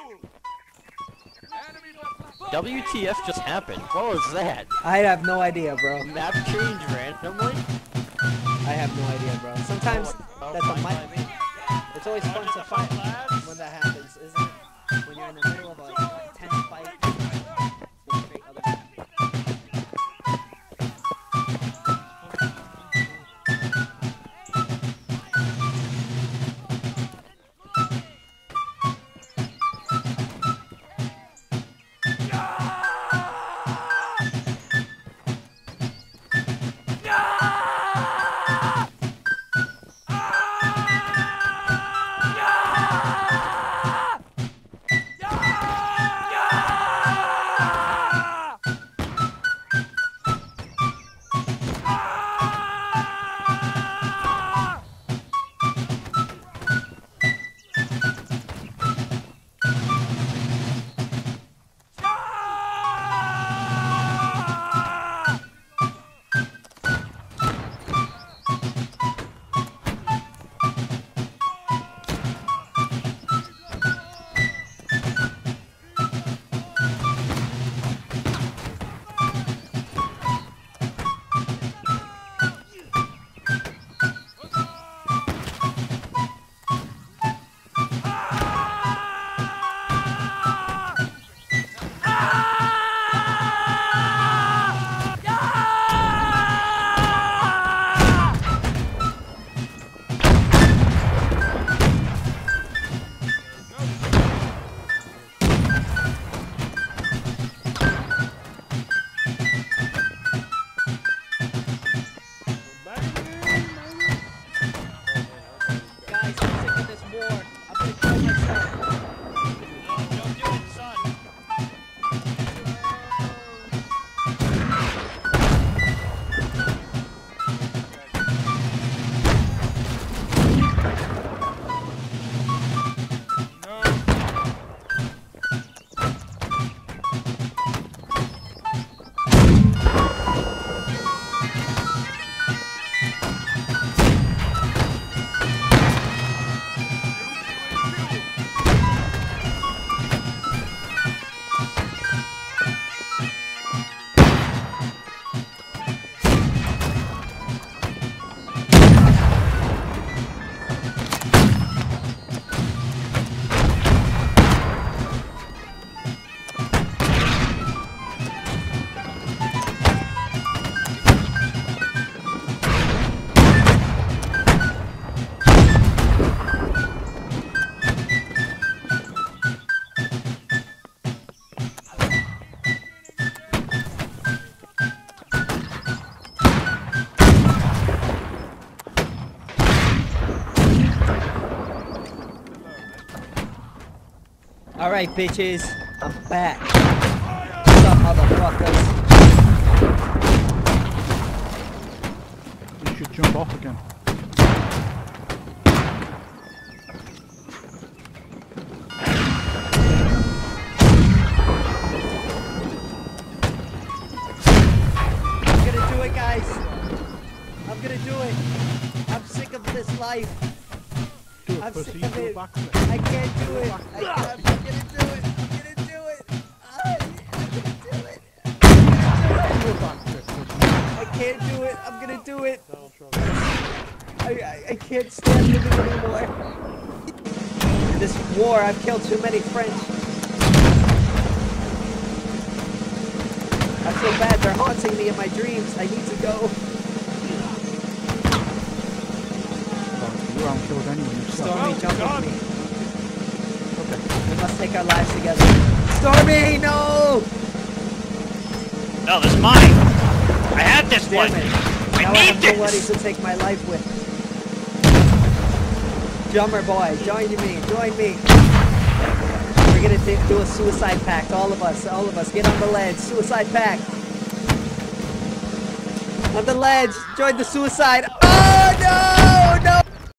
WTF just happened? What was that? I have no idea, bro. Map change randomly? I have no idea, bro. Sometimes that's a mic. It's always fun to fight when that happens, isn't it? When you're in the middle of a tense fight. with great other people. Alright, bitches, I'm back. What's up, motherfuckers? You should jump off again. I'm gonna do it, guys. I'm gonna do it. I'm sick of this life. I'm sick of it. I can't do it. I'm gonna do it. I'm gonna do it. I'm gonna do it. I can't do it. I'm gonna do it. I can't stand living anymore. In this war, I've killed too many French. I feel bad. They're haunting me in my dreams. I need to go. You haven't killed anyone. Stormy, jump with me. Okay. We must take our lives together. Stormy, no! No, this is mine. I had this Damn one. it. I now need I have this. nobody to take my life with. Drummer boy, join me. Join me. We're gonna do a suicide pact. All of us. Get on the ledge. Suicide pact. On the ledge. Join the suicide.